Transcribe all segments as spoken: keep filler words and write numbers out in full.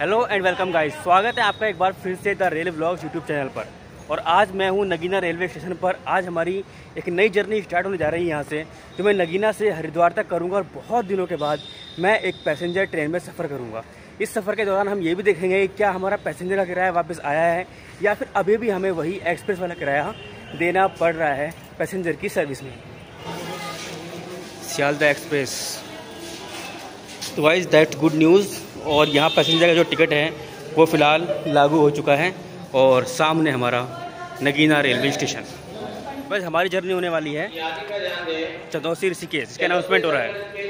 Hello and welcome guys, स्वागत है आपका एक बार फिर से the rail vlogs YouTube channel पर। और आज मैं हूँ नगीना रेलवे स्टेशन पर। आज हमारी एक नई जर्नी स्टार्ट होने जा रही है यहाँ से, जो मैं नगीना से हरिद्वार तक करूँगा। और बहुत दिनों के बाद मैं एक पैसेंजर ट्रेन में सफ़र करूँगा। इस सफ़र के दौरान हम ये भी देखेंगे कि क्या हमारा पैसेंजर का किराया वापस आया है या फिर अभी भी हमें वही एक्सप्रेस वाला किराया देना पड़ रहा है पैसेंजर की सर्विस में। सियालदह एक्सप्रेस, तो वाइज दैट गुड न्यूज़। और यहाँ पैसेंजर का जो टिकट है वो फ़िलहाल लागू हो चुका है और सामने हमारा नगीना रेलवे स्टेशन। बस हमारी जर्नी होने वाली है चंदौसी ऋषिकेश, इसका अनाउंसमेंट हो रहा है।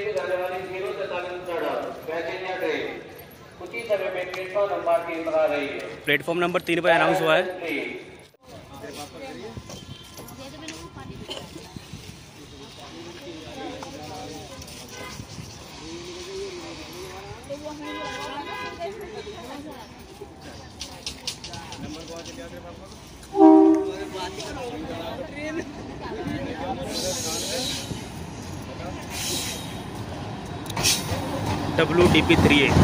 प्लेटफॉर्म नंबर तीन पर अनाउंस हुआ है। W D P three A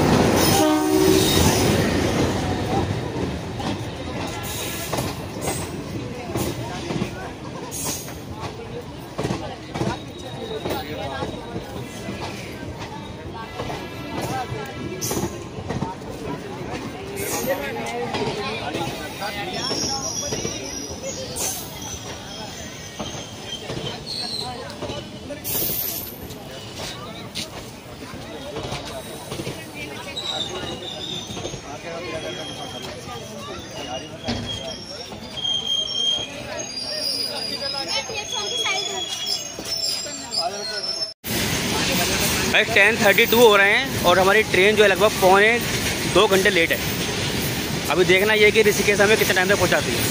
ten thirty two हो रहे हैं और हमारी ट्रेन जो है लगभग पौने दो घंटे लेट है। अभी देखना ये कि ऋषिकेश हमें कितने टाइम तक पहुंचाती है।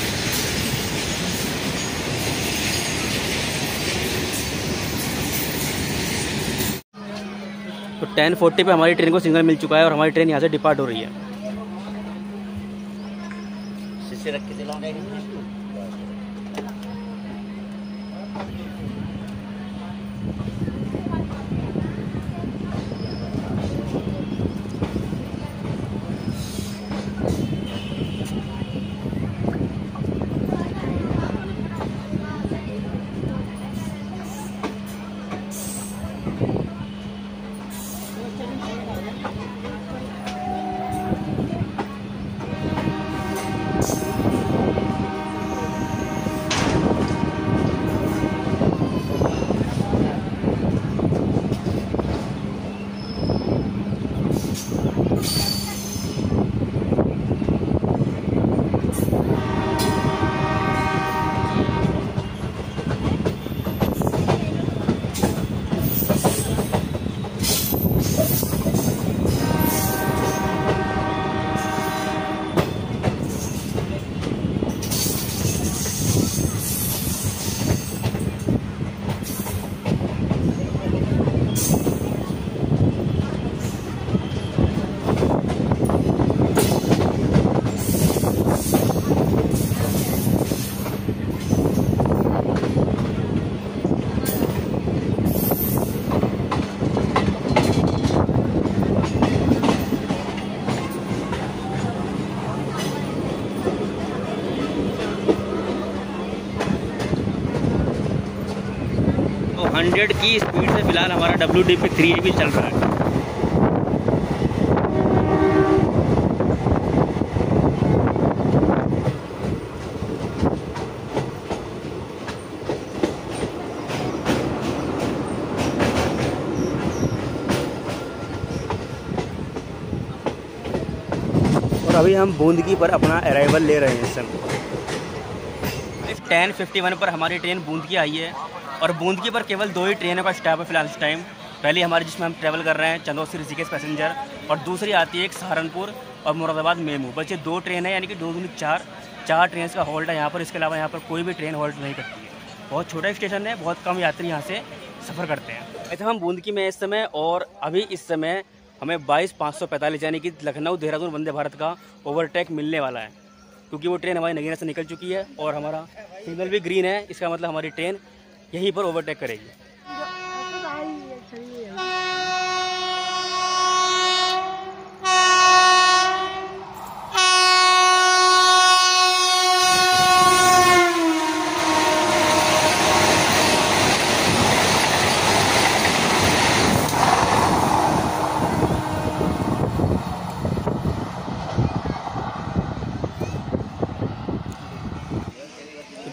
तो टेन फोर्टी पे हमारी ट्रेन को सिग्नल मिल चुका है और हमारी ट्रेन यहाँ से डिपार्ट हो रही है। हंड्रेड की स्पीड से फिलहाल हमारा W D P three A भी चल रहा है। और अभी हम बूंदगी पर अपना अराइवल ले रहे हैं। इस समय टेन फिफ्टी वन पर हमारी ट्रेन बूंदगी आई है और बूंदगी पर केवल दो ही ट्रेनों का स्टॉप है फिलहाल इस टाइम। पहली हमारी जिसमें हम ट्रैवल कर रहे हैं चंदौसी ऋषिकेश पैसेंजर, और दूसरी आती है एक सहारनपुर और मुरादाबाद मेमू। बस ये दो ट्रेन है, यानी कि दो दूनी चार चार ट्रेन का हॉल्ट है यहाँ पर। इसके अलावा यहाँ पर कोई भी ट्रेन हॉल्ट नहीं करती है। बहुत छोटा स्टेशन है, बहुत कम यात्री यहाँ से सफ़र करते हैं। ऐसे हम बूंदगी में इस समय, और अभी इस समय हमें बाईस पाँच सौ पैंतालीस यानी कि लखनऊ देहरादून वंदे भारत का ओवरटेक मिलने वाला है, क्योंकि वो ट्रेन हमारी नगीना से निकल चुकी है और हमारा सिग्नल भी ग्रीन है। इसका मतलब हमारी ट्रेन यहीं पर ओवरटेक करेगी।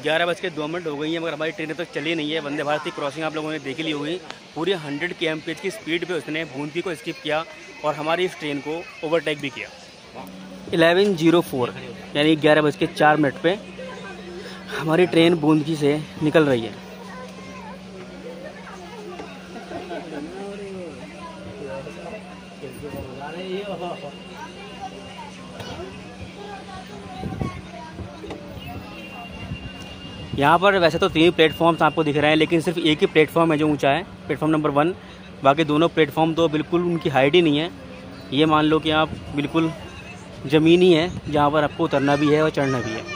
ग्यारह बज के दो मिनट हो गई है मगर हमारी ट्रेन तक चली नहीं है। वंदे भारत की क्रॉसिंग आप लोगों ने देख ली होगी, पूरी hundred K M P H की स्पीड पे उसने बूंदी को स्किप किया और हमारी इस ट्रेन को ओवरटेक भी किया। इलेवन जीरो फोर यानी ग्यारह बज के चार मिनट पे हमारी ट्रेन बूंदी से निकल रही है। यहाँ पर वैसे तो तीन प्लेटफॉर्म्स आपको दिख रहे हैं, लेकिन सिर्फ एक ही प्लेटफॉर्म है जो ऊंचा है, प्लेटफॉर्म नंबर वन। बाकी दोनों प्लेटफॉर्म तो बिल्कुल उनकी हाइट ही नहीं है। ये मान लो कि आप बिल्कुल ज़मीन ही है जहाँ पर आपको उतरना भी है और चढ़ना भी है।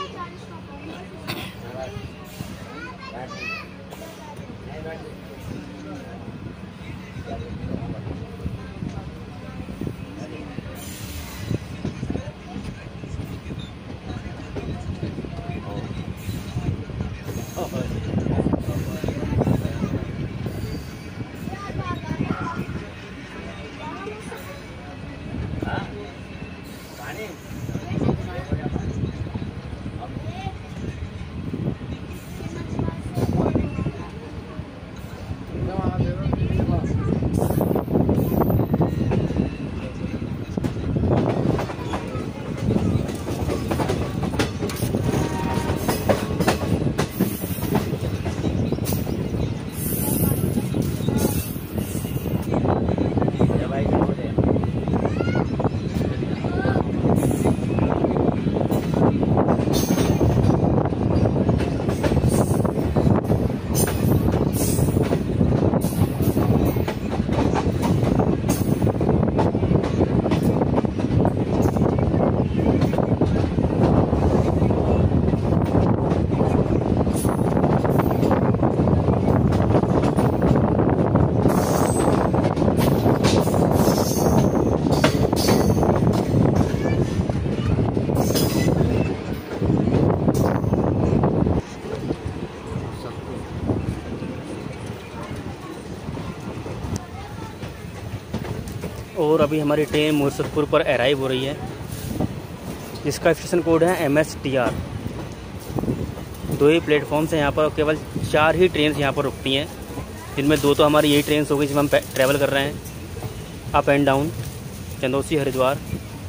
और अभी हमारी ट्रेन मुर्शदपुर पर अराइव हो रही है, जिसका स्टेशन कोड है एम एस टी आर। दो ही प्लेटफॉर्म्स हैं यहाँ पर, केवल चार ही ट्रेन यहाँ पर रुकती हैं, जिनमें दो तो हमारी यही ट्रेन हो गई जिसमें हम ट्रैवल कर रहे हैं up and down Chandausi Haridwar,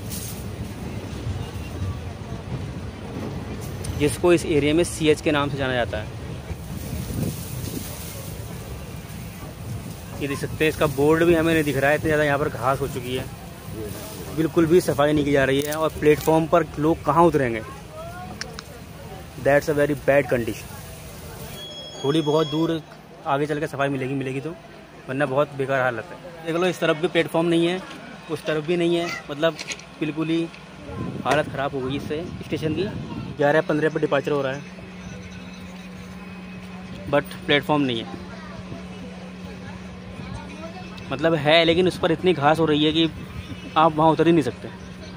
जिसको इस एरिया में सी एच के नाम से जाना जाता है। ये देख सकते हैं, इसका बोर्ड भी हमें नहीं दिख रहा है, इतनी ज़्यादा यहाँ पर घास हो चुकी है, बिल्कुल भी सफाई नहीं की जा रही है। और प्लेटफॉर्म पर लोग कहाँ उतरेंगे, that's a very bad condition. थोड़ी बहुत दूर आगे चल के सफाई मिलेगी मिलेगी तो, वरना बहुत बेकार हालत है। देख लो, इस तरफ भी प्लेटफॉर्म नहीं है, उस तरफ भी नहीं है, मतलब बिल्कुल ही हालत ख़राब हो गई इससे स्टेशन की। ग्यारह पंद्रह पर डिपार्चर हो रहा है, बट प्लेटफॉर्म नहीं है, मतलब है लेकिन उस पर इतनी घास हो रही है कि आप वहाँ उतर ही नहीं सकते।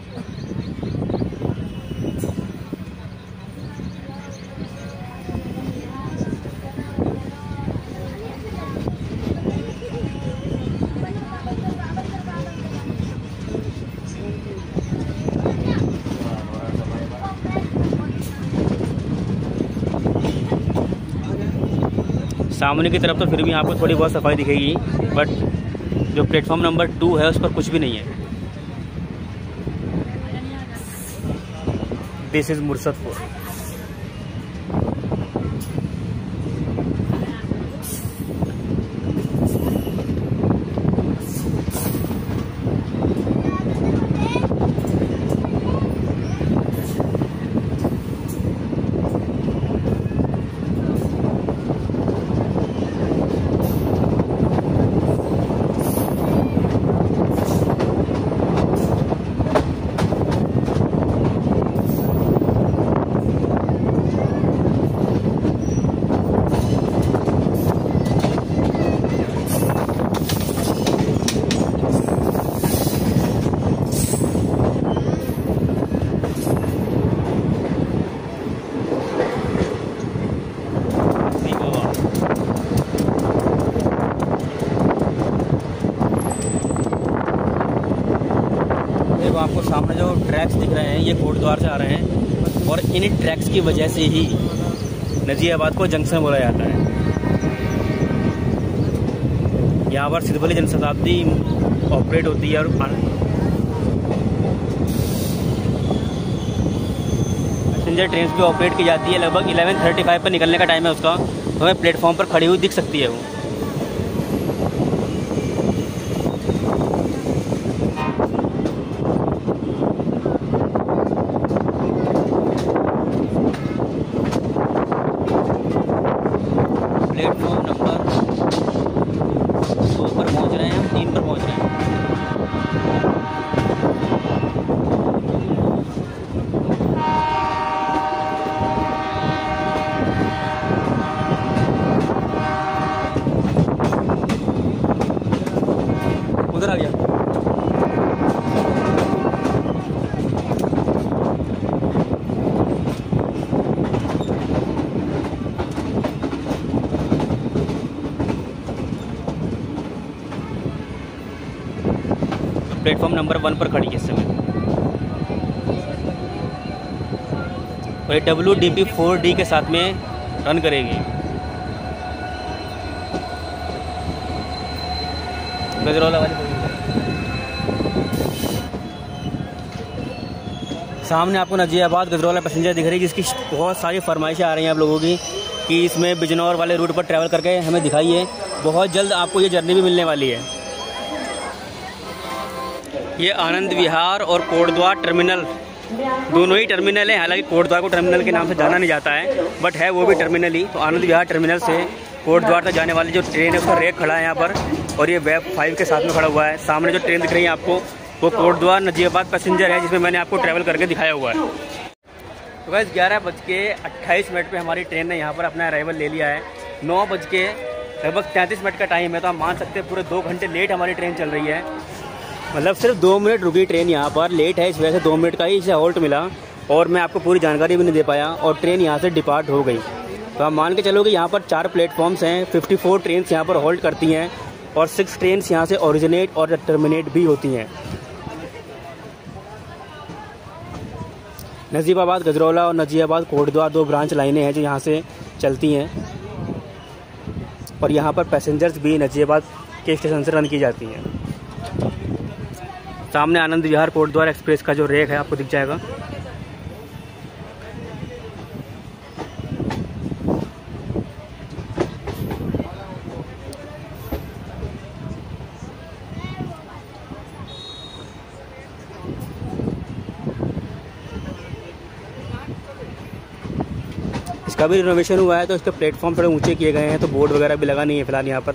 सामने की तरफ तो फिर भी आपको थोड़ी बहुत सफाई दिखेगी, बट जो प्लेटफॉर्म नंबर टू है उस पर कुछ भी नहीं है। This is Murshadpur. आपको सामने जो ट्रैक्स दिख रहे हैं ये कोटद्वार से आ रहे हैं, और इन ट्रैक्स की वजह से ही नजीबाबाद को जंक्शन बोला जाता है। यहाँ पर सिद्धवली जनशताब्दी ऑपरेट होती है और पैसेंजर ट्रेन भी ऑपरेट की जाती है। लगभग इलेवन थर्टी फाइव पर निकलने का टाइम है उसका, तो हमें प्लेटफॉर्म पर खड़ी हुई दिख सकती है वो। प्लेटफॉर्म नंबर दो पर पहुंच रहे हैं हम, तीन पर पहुंच रहे हैं। उधर आ गया। प्लेटफॉर्म नंबर वन पर खड़ी है इस समय, और ये W D P four D के साथ में रन करेगी। गजरौला वाली सामने आपको नजीबाबाद गजरौला पैसेंजर दिख रही है, जिसकी बहुत सारी फरमाइशें आ रही हैं आप लोगों की कि इसमें बिजनौर वाले रूट पर ट्रैवल करके हमें दिखाइए। बहुत जल्द आपको ये जर्नी भी मिलने वाली है। ये आनंद विहार और कोटद्वार टर्मिनल दोनों ही टर्मिनल हैं। हालांकि कोटद्वार को टर्मिनल के नाम से जाना नहीं जाता है, बट है वो भी टर्मिनल ही। तो आनंद विहार टर्मिनल से कोटद्वार तक जाने वाली जो ट्रेन है उसका रेक खड़ा है यहाँ पर, और ये वेब फाइव के साथ में खड़ा हुआ है। सामने जो ट्रेन दिख रही है आपको वो कोटद्वार नजीबाबाद पैसेंजर है, जिसमें मैंने आपको ट्रैवल करके दिखाया हुआ है। तो बस ग्यारह बज के अट्ठाईस मिनट पर हमारी ट्रेन ने यहाँ पर अपना अराइवल ले लिया है। नौ बज के लगभग तैंतीस मिनट का टाइम है, तो आप मान सकते हैं पूरे दो घंटे लेट हमारी ट्रेन चल रही है। मतलब सिर्फ दो मिनट रुकी ट्रेन यहाँ पर, लेट है इस वजह से दो मिनट का ही इसे हॉल्ट मिला, और मैं आपको पूरी जानकारी भी नहीं दे पाया, और ट्रेन यहाँ से डिपार्ट हो गई। तो आप मान के चलो कि यहाँ पर चार प्लेटफॉर्म्स हैं, चौवन ट्रेन यहाँ पर होल्ड करती हैं, और सिक्स ट्रेन यहाँ से ओरिजिनेट और टर्मिनेट भी होती हैं। नजीबाबाद गजरौला और नजीबाबाद कोटद्वार दो ब्रांच लाइनें हैं जो यहाँ से चलती हैं, और यहाँ पर पैसेंजर्स भी नजीबाबाद के स्टेशन से रन की जाती हैं। सामने आनंद विहार कोटद्वार एक्सप्रेस का जो रेक है आपको दिख जाएगा। इसका भी रिनोवेशन हुआ है, तो इसके प्लेटफॉर्म थोड़े ऊंचे किए गए हैं, तो बोर्ड वगैरह भी लगा नहीं है फिलहाल यहाँ पर।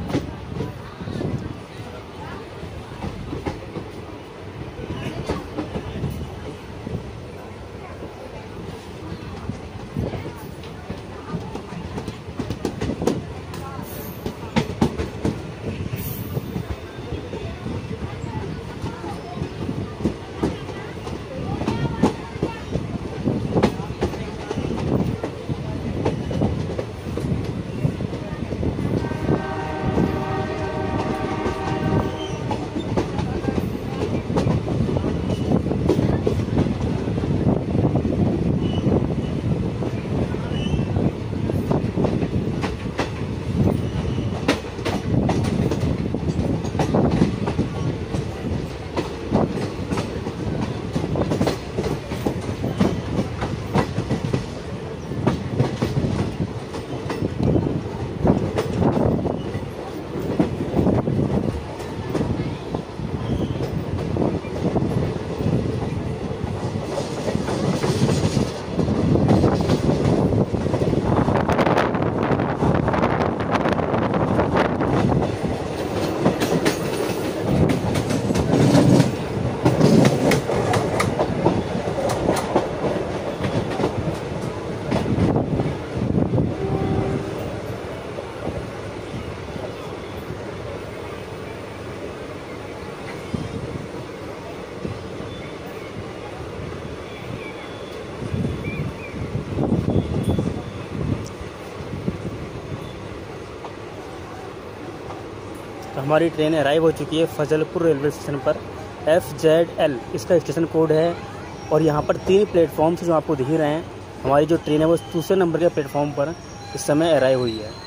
तो हमारी ट्रेन अराइव हो चुकी है फजलपुर रेलवे स्टेशन पर। एफ जेड एल इसका स्टेशन कोड है और यहाँ पर तीन प्लेटफॉर्म्स जो आपको दिख रहे हैं, हमारी जो ट्रेन है वो दूसरे नंबर के प्लेटफॉर्म पर इस समय अराइव हुई है।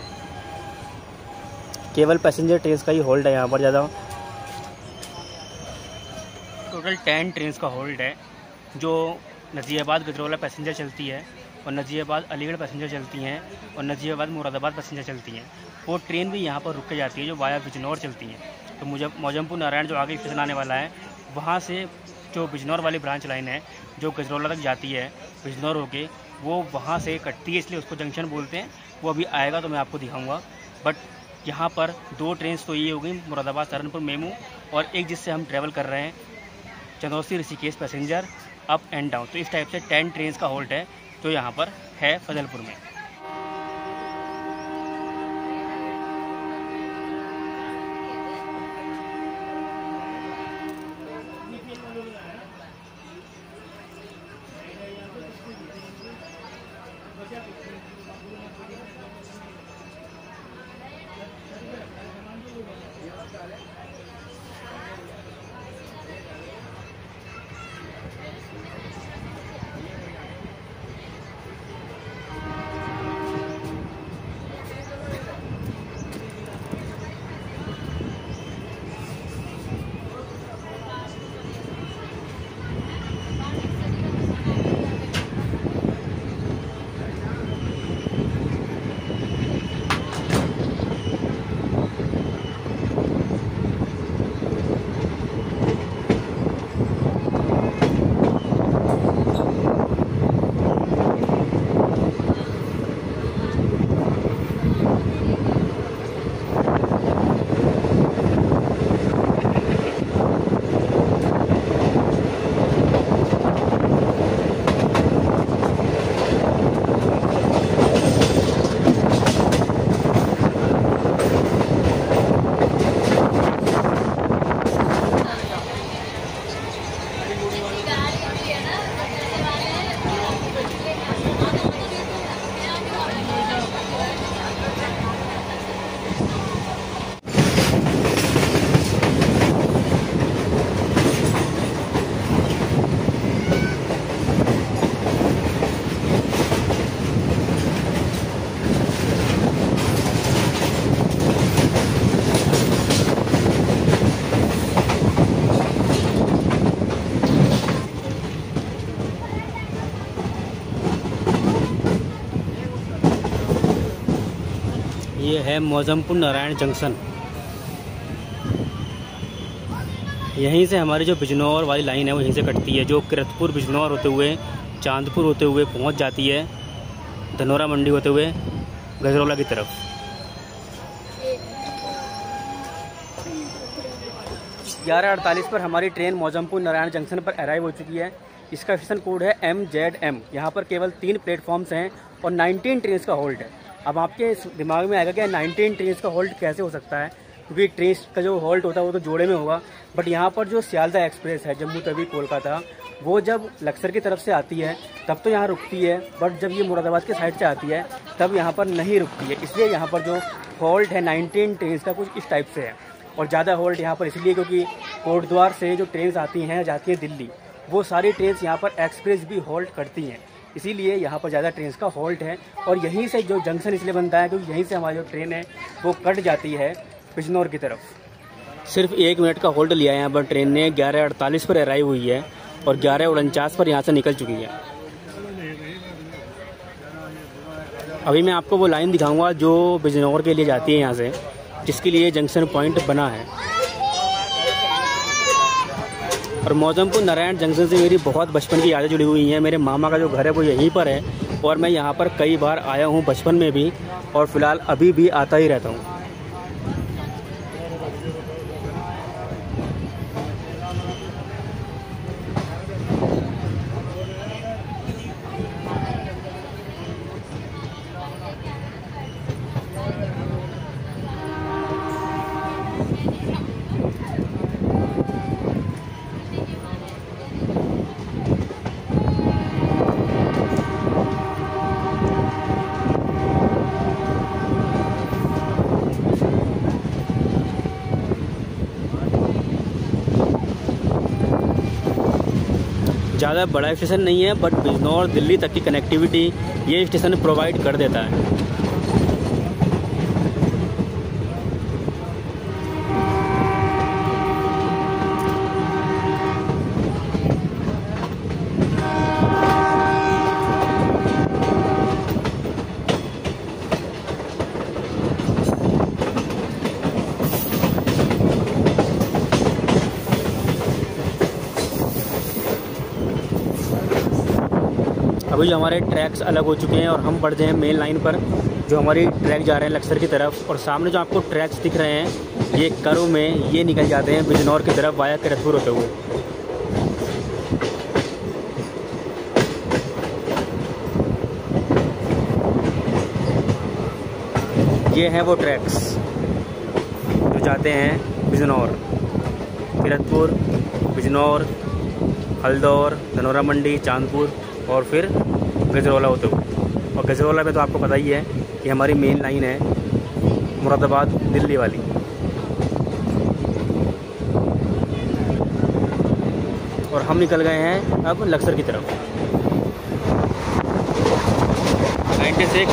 केवल पैसेंजर ट्रेन का ही होल्ड है यहाँ पर ज़्यादा। टोटल टेन ट्रेन का होल्ड है जो नज़ीराबाद गजरौला पैसेंजर चलती है, और नज़ीराबाद अलीगढ़ पैसेंजर चलती हैं, और नज़ीराबाद मुरादाबाद पैसेंजर चलती हैं। वो ट्रेन भी यहाँ पर रुक के जाती है जो वाया बिजनौर चलती हैं। तो मुझे मौजमपुर नारायण जो आगे स्टेशन आने वाला है, वहाँ से जो बिजनौर वाली ब्रांच लाइन है जो गजरौला तक जाती है बिजनौर होके, वो वहाँ से कटती है, इसलिए उसको जंक्शन बोलते हैं। वो अभी आएगा तो मैं आपको दिखाऊंगा। बट यहाँ पर दो ट्रेन तो ये हो गई, मुरादाबाद सहारनपुर मेमू, और एक जिससे हम ट्रैवल कर रहे हैं Chandausi Rishikesh passenger up and down. तो इस टाइप से टेन ट्रेन का होल्ड है जो यहाँ पर है फजलपुर में। ये है मौजमपुर नारायण जंक्शन। यहीं से हमारी जो बिजनौर वाली लाइन है वो यहीं से कटती है, जो किरतपुर बिजनौर होते हुए चांदपुर होते हुए पहुंच जाती है धनौरा मंडी होते हुए गजरौला की तरफ। ग्यारह अड़तालीस पर हमारी ट्रेन मौजमपुर नारायण जंक्शन पर अराइव हो चुकी है। इसका स्टेशन कोड है एम जेड एम। यहाँ पर केवल तीन प्लेटफॉर्म्स हैं और नाइनटीन ट्रेन का होल्ड है। अब आपके दिमाग में आएगा कि नाइनटीन ट्रेन का होल्ड कैसे हो सकता है, क्योंकि ट्रेन का जो होल्ड होता है वो तो जोड़े में होगा। बट यहाँ पर जो सियालदह एक्सप्रेस है जम्मू तवी कोलकाता, वो जब लक्सर की तरफ से आती है तब तो यहाँ रुकती है, बट जब ये मुरादाबाद के साइड से आती है तब यहाँ पर नहीं रुकती है। इसलिए यहाँ पर जो होल्ड है नाइनटीन ट्रेन का कुछ इस टाइप से है। और ज़्यादा होल्ड यहाँ पर इसलिए क्योंकि कोटद्वार से जो ट्रेन आती हैं जाती हैं दिल्ली, वो सारी ट्रेन यहाँ पर एक्सप्रेस भी होल्ड करती हैं, इसीलिए यहाँ पर ज़्यादा ट्रेन का होल्ड है। और यहीं से जो जंक्शन इसलिए बनता है क्योंकि यहीं से हमारी जो ट्रेन है वो कट जाती है बिजनौर की तरफ। सिर्फ एक मिनट का होल्ड लिया है यहाँ पर ट्रेन ने। ग्यारह अड़तालीस पर अराइव हुई है और ग्यारह उनचास पर यहाँ से निकल चुकी है। अभी मैं आपको वो लाइन दिखाऊंगा जो बिजनौर के लिए जाती है यहाँ से, जिसके लिए जंक्शन पॉइंट बना है। और मौजमपुर नारायण जंक्शन से मेरी बहुत बचपन की यादें जुड़ी हुई हैं। मेरे मामा का जो घर है वो यहीं पर है और मैं यहाँ पर कई बार आया हूँ बचपन में भी, और फिलहाल अभी भी आता ही रहता हूँ। ज़्यादा बड़ा स्टेशन नहीं है, बट बिजनौर दिल्ली तक की कनेक्टिविटी ये स्टेशन प्रोवाइड कर देता है। अभी जो हमारे ट्रैक्स अलग हो चुके हैं और हम बढ़ गए हैं मेन लाइन पर, जो हमारी ट्रैक जा रहे हैं लक्सर की तरफ। और सामने जो आपको ट्रैक्स दिख रहे हैं ये कर्व में ये निकल जाते हैं बिजनौर की तरफ वाया किरतपुर होते हुए। ये हैं वो ट्रैक्स जो जाते हैं बिजनौर, किरतपुर, बिजनौर, हल्दौर, धनौरा मंडी, चांदपुर और फिर गजरौला होते हुए। और गजरौला में तो आपको पता ही है कि हमारी मेन लाइन है मुरादाबाद दिल्ली वाली। और हम निकल गए हैं अब लक्सर की तरफ। नाइन्टी सिक्स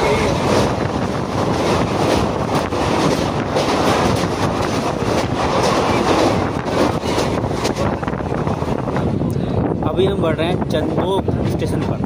अभी हम बढ़ रहे हैं चंदोक स्टेशन पर।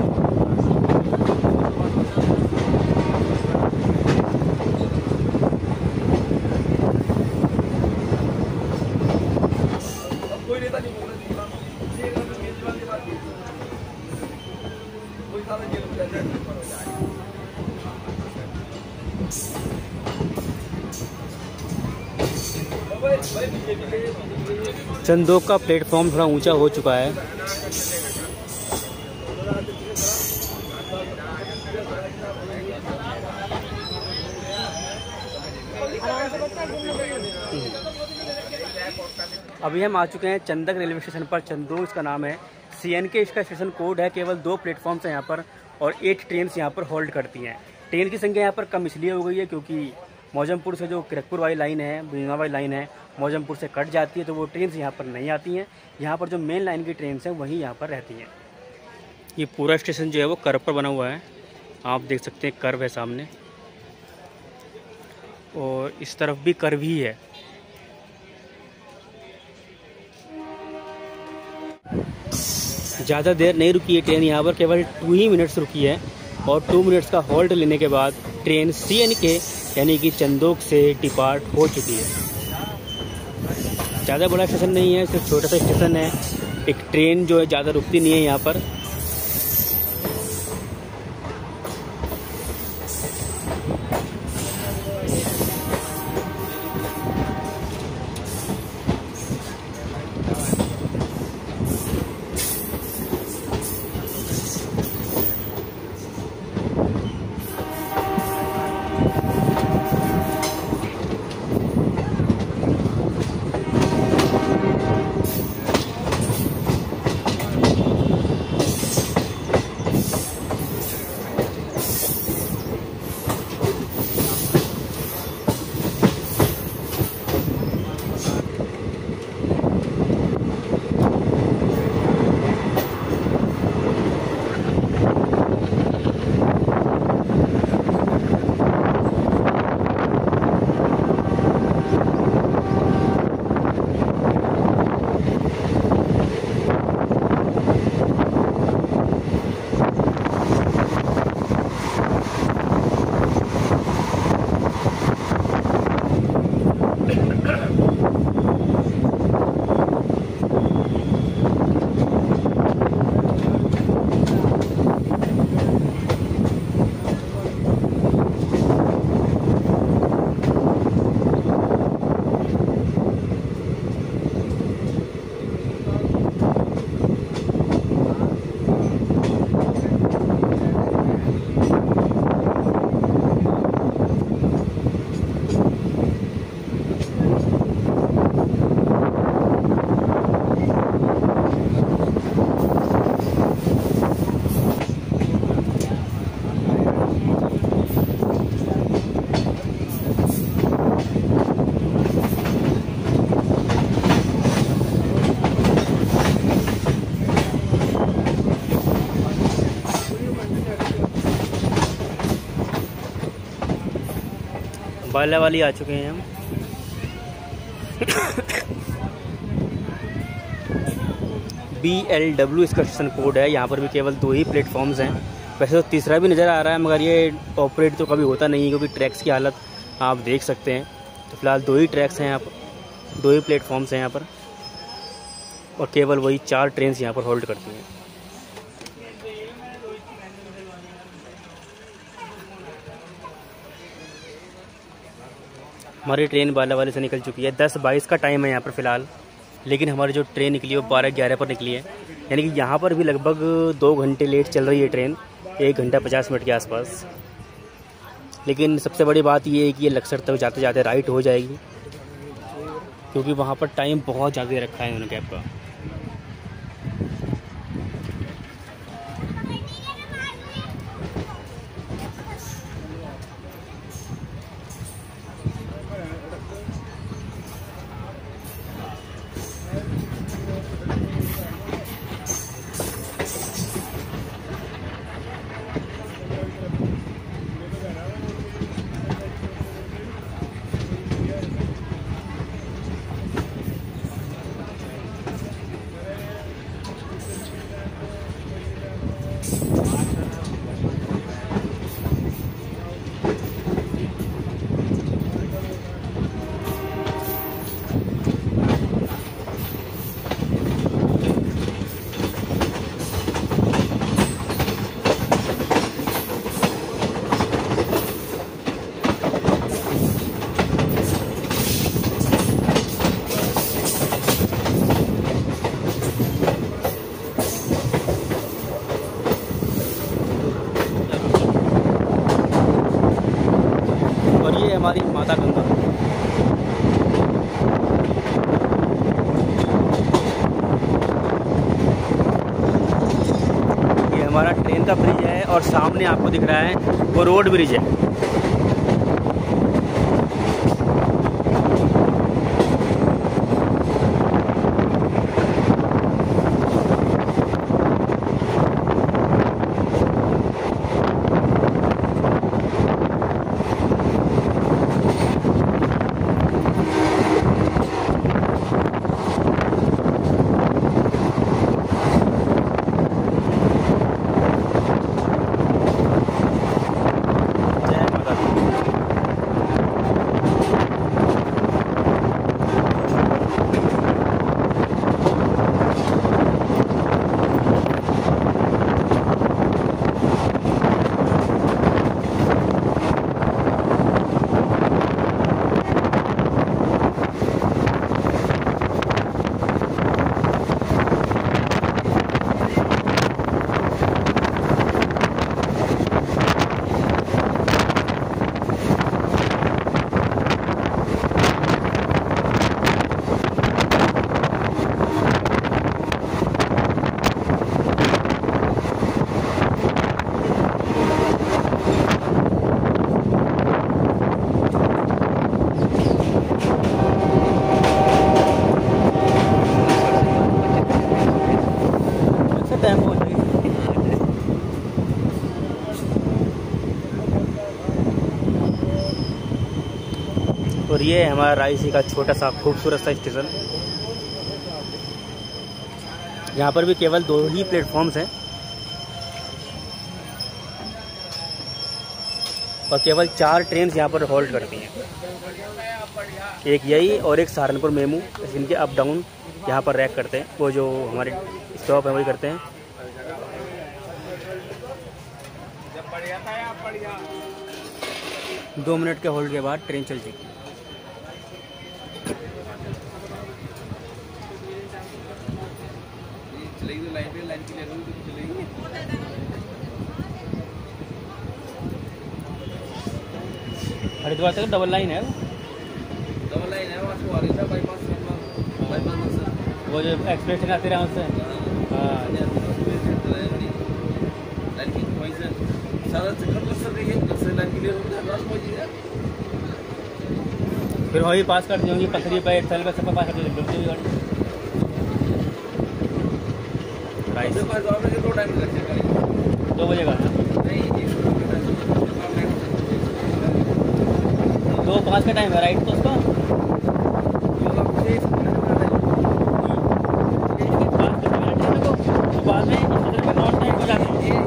चंदोक का प्लेटफॉर्म थोड़ा ऊंचा हो चुका है। अभी हम आ चुके हैं चंदक रेलवे स्टेशन पर। चंदोक इसका नाम है। सी एन के इसका स्टेशन कोड है। केवल दो प्लेटफॉर्म्स हैं यहाँ पर और एट ट्रेन यहाँ पर होल्ड करती हैं। ट्रेन की संख्या यहाँ पर कम इसलिए हो गई है क्योंकि मौजमपुर से जो किरतपुर वाली लाइन है, बिजनौर वाली लाइन है, मौजमपुर से कट जाती है, तो वो ट्रेन यहाँ पर नहीं आती हैं। यहाँ पर जो मेन लाइन की ट्रेन हैं वही यहाँ पर रहती हैं। ये पूरा स्टेशन जो है वो कर्व पर बना हुआ है। आप देख सकते हैं कर्व है सामने और इस तरफ भी कर्व ही है। ज़्यादा देर नहीं रुकी है ट्रेन यहाँ पर, केवल टू ही मिनट्स रुकी है। और टू मिनट्स का हॉल्ट लेने के बाद ट्रेन सी एन के यानी कि चंदोक से डिपार्ट हो चुकी है। ज़्यादा बड़ा स्टेशन नहीं है, सिर्फ छोटा सा स्टेशन है। एक ट्रेन जो है ज़्यादा रुकती नहीं है यहाँ पर। बाला वाली आ चुके हैं हम। बी एल डब्ल्यू इसका स्टेशन कोड है। यहाँ पर भी केवल दो ही प्लेटफॉर्म्स हैं। वैसे तो तीसरा भी नज़र आ रहा है, मगर ये ऑपरेट तो कभी होता नहीं है क्योंकि ट्रैक्स की हालत आप देख सकते हैं। तो फिलहाल दो ही ट्रैक्स हैं यहाँ पर, दो ही प्लेटफॉर्म्स हैं यहाँ पर, और केवल वही चार ट्रेन यहाँ पर होल्ड करती हैं। हमारी ट्रेन बालावाली से निकल चुकी है। दस बाईस का टाइम है यहाँ पर फ़िलहाल, लेकिन हमारी जो ट्रेन निकली है वो बारह ग्यारह पर निकली है। यानी कि यहाँ पर भी लगभग दो घंटे लेट चल रही है ट्रेन, एक घंटा पचास मिनट के आसपास। लेकिन सबसे बड़ी बात ये है कि ये लक्सर तक जाते जाते राइट हो जाएगी, क्योंकि वहाँ पर टाइम बहुत ज़्यादा रखा है उन्होंने कैब का। हमारी माता गंगा। ये हमारा ट्रेन का ब्रिज है और सामने आपको दिख रहा है वो रोड ब्रिज है। और ये है हमारा रायसी का छोटा सा खूबसूरत सा स्टेशन। यहाँ पर भी केवल दो ही प्लेटफॉर्म्स हैं और केवल चार ट्रेन यहाँ पर होल्ड करती हैं, एक यही और एक सहारनपुर मेमू, जिनके अप डाउन यहाँ पर रैक करते हैं। वो जो हमारे स्टॉप है वही करते हैं। दो मिनट के होल्ड के बाद ट्रेन चलती है। हरिद्वार तक डबल लाइन है, डबल लाइन है वहाँ से बाईपास बाईपास वो जो एक्सप्रेस ट्रेन आती रहा उससे। हाँ फिर वही पास कर देंगे पथरी पे एक साल का सफर पास कर देंगे दो बजे का दो का टाइम है राइट तो उसका बाद में नॉन टाइम हो जाती है।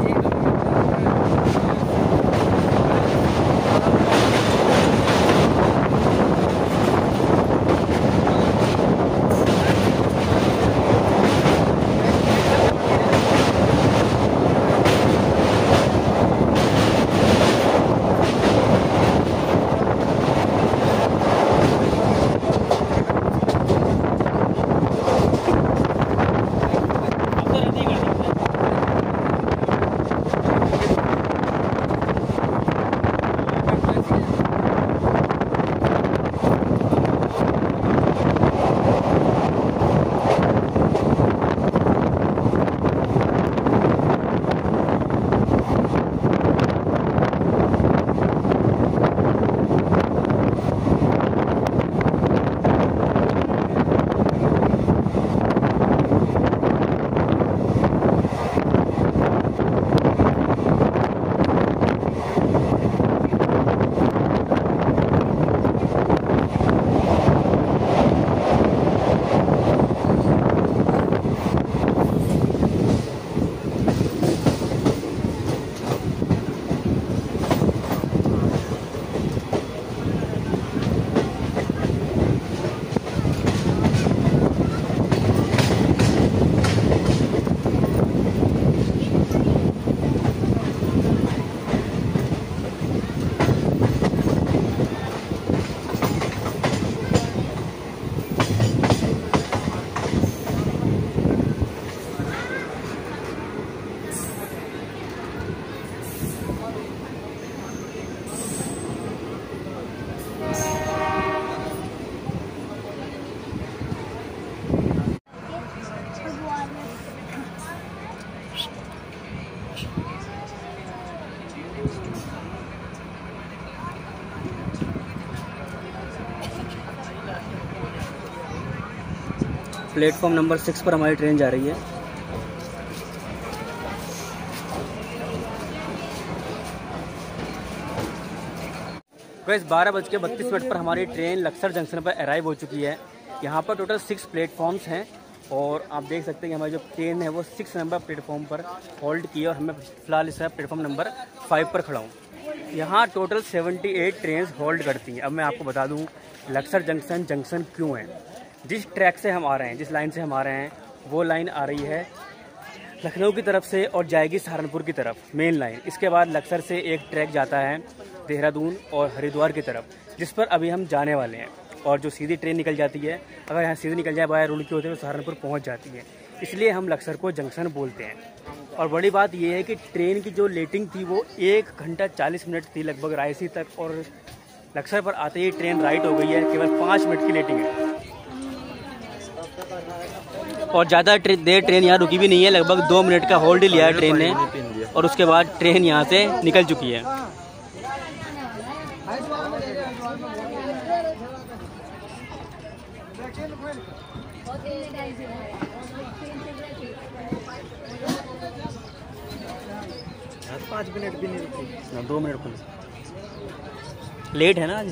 प्लेटफॉर्म नंबर सिक्स पर हमारी ट्रेन जा रही है। वैसे बारह बज के बत्तीस मिनट पर हमारी ट्रेन लक्सर जंक्शन पर अराइव हो चुकी है। यहाँ पर टोटल सिक्स प्लेटफॉर्म्स हैं और आप देख सकते हैं कि हमारी जो ट्रेन है वो सिक्स नंबर प्लेटफॉर्म पर होल्ड की है और हमें फिलहाल इस प्लेटफॉर्म नंबर फाइव पर खड़ा हूँ। यहाँ टोटल अठहत्तर ट्रेन होल्ड करती हैं। अब मैं आपको बता दूँ लक्सर जंक्शन जंक्शन क्यों है। जिस ट्रैक से हम आ रहे हैं, जिस लाइन से हम आ रहे हैं, वो लाइन आ रही है लखनऊ की तरफ से और जाएगी सहारनपुर की तरफ, मेन लाइन। इसके बाद लक्सर से एक ट्रैक जाता है देहरादून और हरिद्वार की तरफ, जिस पर अभी हम जाने वाले हैं। और जो सीधी ट्रेन निकल जाती है, अगर यहाँ सीधी निकल जाए बाय रुड़की होते हुए तो सहारनपुर पहुँच जाती है। इसलिए हम लक्सर को जंक्शन बोलते हैं। और बड़ी बात यह है कि ट्रेन की जो लेटिंग थी वो एक घंटा चालीस मिनट थी लगभग रायसी तक, और लक्सर पर आते ही ट्रेन राइट हो गई है। केवल पाँच मिनट की लेटिंग है और ज़्यादा देर ट्रेन यहाँ रुकी भी नहीं है। लगभग दो मिनट का होल्ड लिया है ट्रेन ने और उसके बाद ट्रेन यहाँ से निकल चुकी है। पाँच मिनट भी नहीं रुकी ना, दो मिनट लेट है ना आज।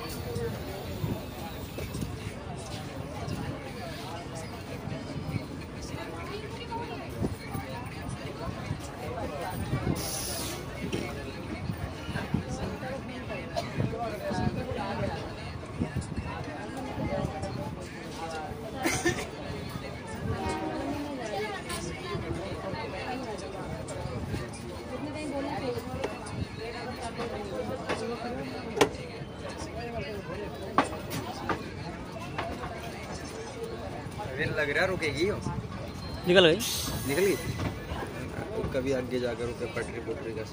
लग रहा रुकेगी हो। निकल गई निकल गई कभी आगे जाकर रुके पटरी पुटरी का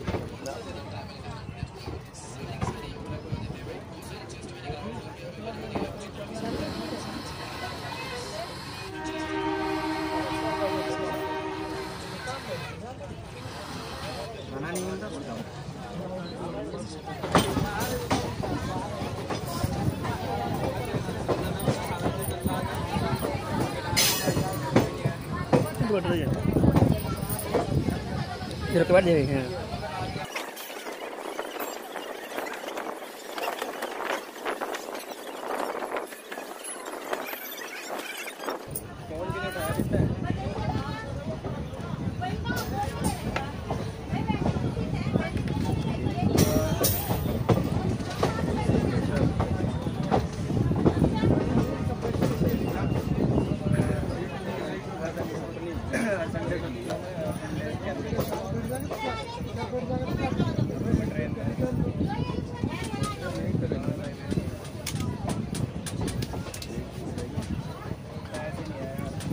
खाना नहीं मिलता। फिर के बाद दे हैं।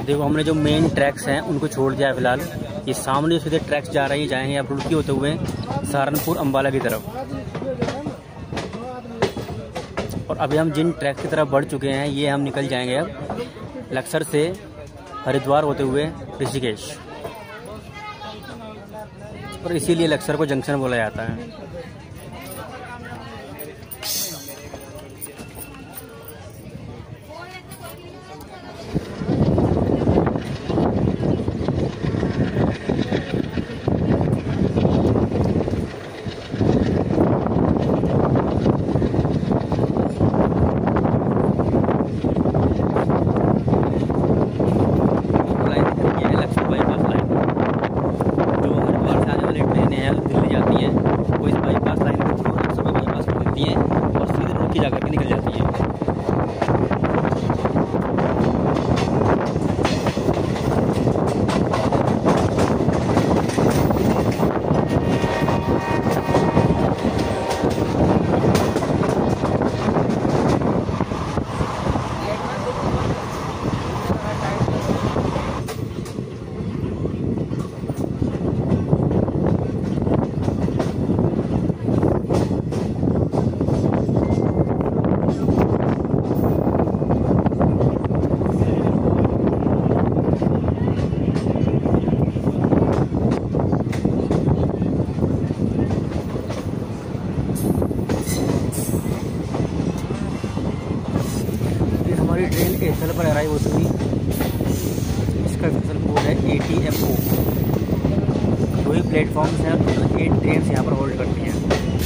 देखो हमने जो मेन ट्रैक्स हैं उनको छोड़ दिया है फिलहाल। ये सामने जो सीधे ट्रैक्स जा रही है जाएंगे अब रुड़की होते हुए सहारनपुर अम्बाला की तरफ। और अभी हम जिन ट्रैक की तरफ बढ़ चुके हैं ये हम निकल जाएंगे अब लक्सर से हरिद्वार होते हुए ऋषिकेश। और इसीलिए लक्सर को जंक्शन बोला जाता है। स्थल पर अराइव होती हुई इसका स्पेशल कोड है ए टी एफ ओ। दो ही प्लेटफॉर्म्स हैं और टोटल एट ट्रेन यहाँ पर होल्ड करती हैं।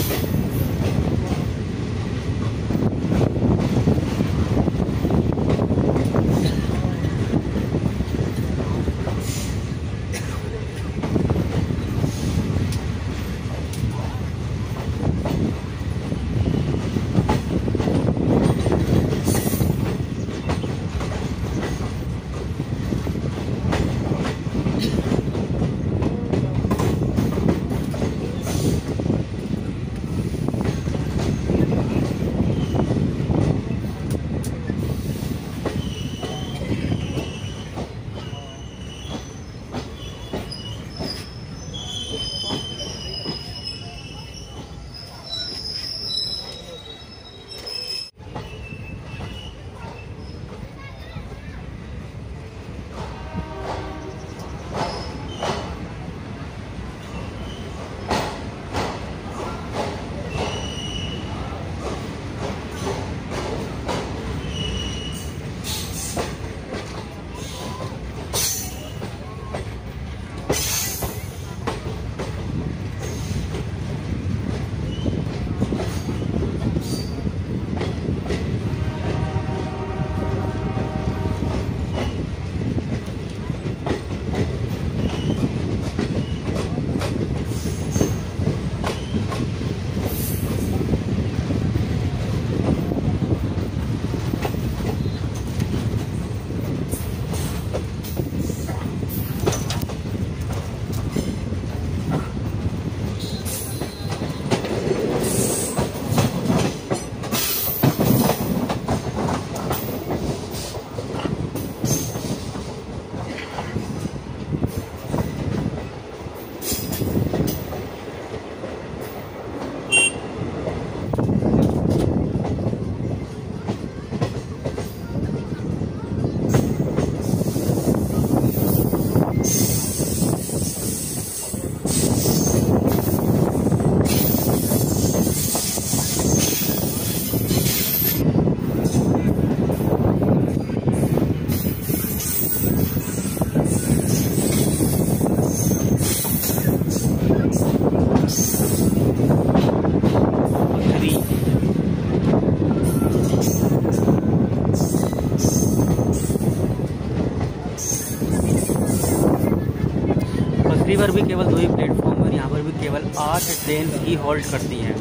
पर भी केवल दो ही प्लेटफॉर्म और यहाँ पर भी केवल आठ ट्रेन ही होल्ड करती हैं।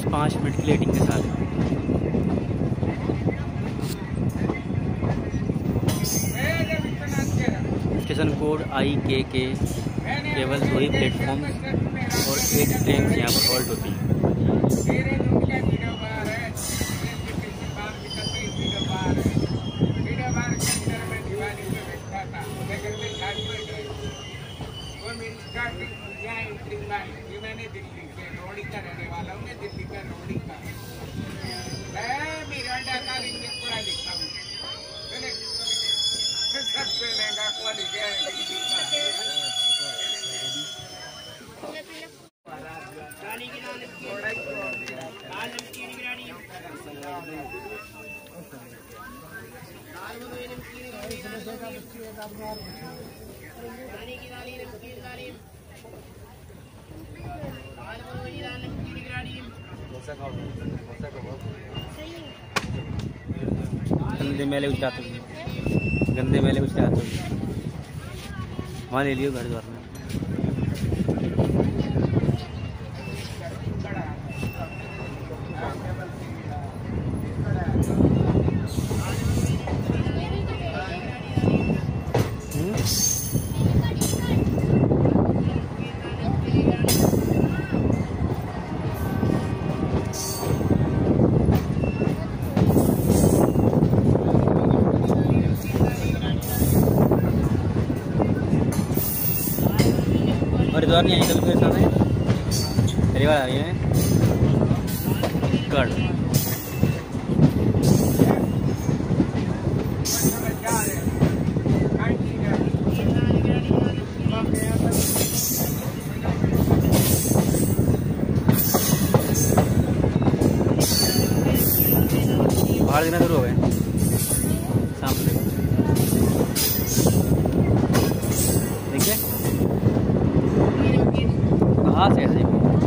ऑलमोस्ट पाँच मिनट की लेटिंग के साथ। स्टेशन कोड आई के के, केवल दो ही प्लेटफॉर्म और एक ट्रेन यहाँ पर हॉल्ट होती है। मैंने दिल्ली के रोड़ी का रहने वाला हूँ, मैं दिल्ली का रोड़ी का मिरांडा का पूरा लिखा हूँ। सबसे महंगा क्वालिटी गंदे मेले कुछ जाते हुए गंदे मेले कुछ जाते हुए वहाँ ले लियो घर द्वार में। हरिद्वार नहीं आई कल के साथ है, पहली बार आ रही है गढ़। बाहर देना शुरू हो गए सामने, देखिए कहाँ से ऐसे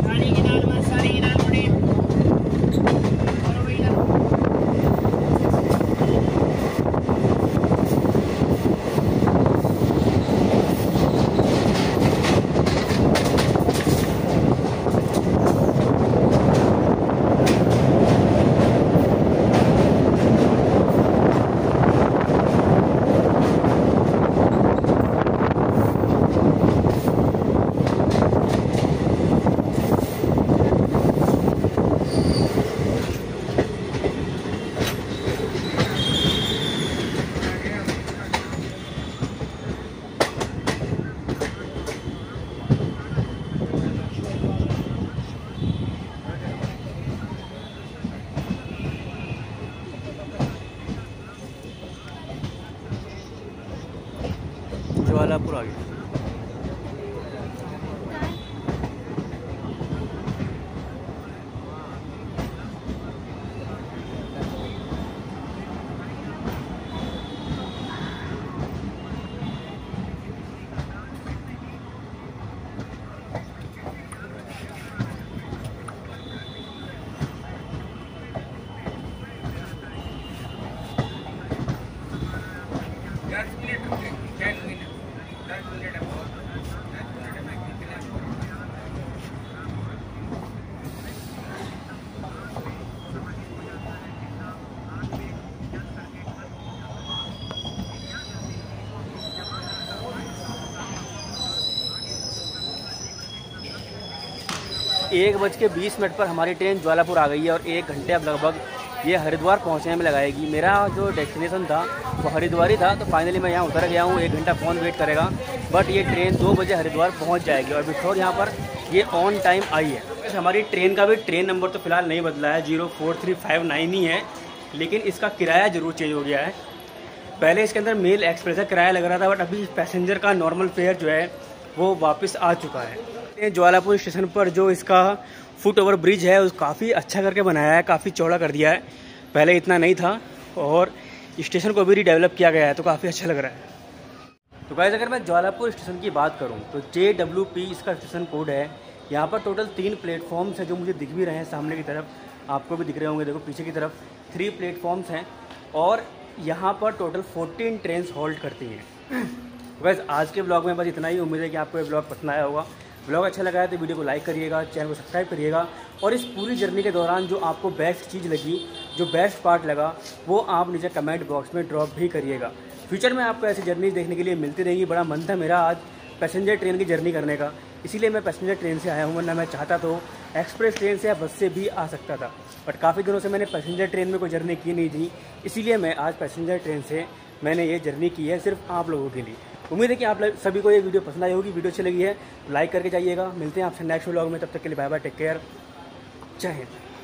ज्वालापुर आ गया। एक बज के बीस मिनट पर हमारी ट्रेन ज्वालापुर आ गई है और एक घंटे अब लगभग ये हरिद्वार पहुंचने में लगाएगी। मेरा जो डेस्टिनेशन था वो हरिद्वार ही था, तो फाइनली मैं यहाँ उतर गया हूँ। एक घंटा फ़ोन वेट करेगा, बट ये ट्रेन दो बजे हरिद्वार पहुँच जाएगी और बिफोर यहाँ पर ये ऑन टाइम आई है। वैसे हमारी ट्रेन का भी ट्रेन नंबर तो फिलहाल नहीं बदला है, zero four three five nine ही है, लेकिन इसका किराया ज़रूर चेंज हो गया है। पहले इसके अंदर मेल एक्सप्रेस का किराया लग रहा था, बट अभी पैसेंजर का नॉर्मल फेयर जो है वो वापस आ चुका है। ज्वालापुर स्टेशन पर जो इसका फुट ओवर ब्रिज है उस काफ़ी अच्छा करके बनाया है, काफ़ी चौड़ा कर दिया है, पहले इतना नहीं था और स्टेशन को भी रीडेवलप किया गया है, तो काफ़ी अच्छा लग रहा है। तो गाइस अगर मैं ज्वालापुर स्टेशन की बात करूं तो जे डब्ल्यू पी इसका स्टेशन कोड है। यहाँ पर टोटल तीन प्लेटफॉर्म्स हैं जो मुझे दिख भी रहे हैं, सामने की तरफ आपको भी दिख रहे होंगे, देखो पीछे की तरफ थ्री प्लेटफॉर्म्स हैं और यहाँ पर टोटल फोर्टीन ट्रेन हॉल्ट करती हैं। गाइस आज के ब्लॉग में बस इतना ही, उम्मीद है कि आपको ये ब्लॉग पसंद आया होगा। ब्लॉग अच्छा लगा है तो वीडियो को लाइक करिएगा, चैनल को सब्सक्राइब करिएगा और इस पूरी जर्नी के दौरान जो आपको बेस्ट चीज़ लगी, जो बेस्ट पार्ट लगा, वो आप नीचे कमेंट बॉक्स में ड्रॉप भी करिएगा। फ्यूचर में आपको ऐसी जर्नी देखने के लिए मिलती रहेगी। बड़ा मन था मेरा आज पैसेंजर ट्रेन की जर्नी करने का, इसीलिए मैं पैसेंजर ट्रेन से आया हूँ, वरना मैं चाहता तो एक्सप्रेस ट्रेन से या बस से भी आ सकता था, बट काफ़ी दिनों से मैंने पैसेंजर ट्रेन में कोई जर्नी की नहीं थी, इसीलिए मैं आज पैसेंजर ट्रेन से मैंने ये जर्नी की है सिर्फ आप लोगों के लिए। उम्मीद है कि आप सभी को ये वीडियो पसंद आई होगी। वीडियो अच्छी लगी है लाइक करके जाइएगा। मिलते हैं आपसे नेक्स्ट व्लॉग में, तब तक के लिए बाय बाय, टेक केयर, जय हिंद।